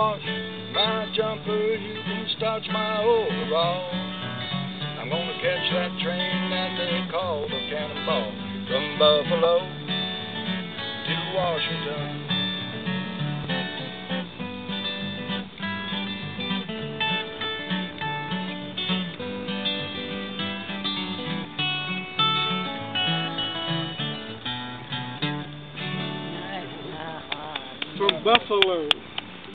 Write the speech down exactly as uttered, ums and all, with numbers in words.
wash my jumper, you can starch my overalls. I'm gonna catch that train that they call the Cannonball from Buffalo to Washington. From Buffalo.